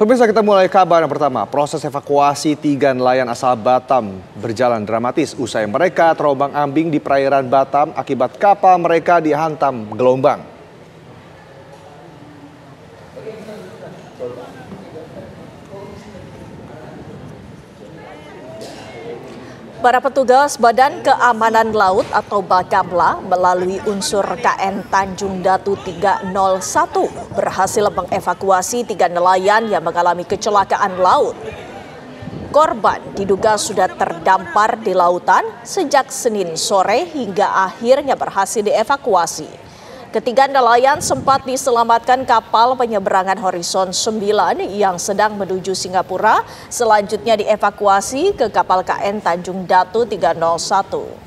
Pemirsa, kita mulai kabar yang pertama. Proses evakuasi 3 nelayan asal Batam berjalan dramatis usai mereka terombang-ambing di perairan Batam akibat kapal mereka dihantam gelombang. Para petugas Badan Keamanan Laut atau Bakamla melalui unsur KN Tanjung Datu 301 berhasil mengevakuasi 3 nelayan yang mengalami kecelakaan laut. Korban diduga sudah terdampar di lautan sejak Senin sore hingga akhirnya berhasil dievakuasi. Ketiga nelayan sempat diselamatkan kapal penyeberangan Horizon 9 yang sedang menuju Singapura, selanjutnya dievakuasi ke kapal KN Tanjung Datu 301.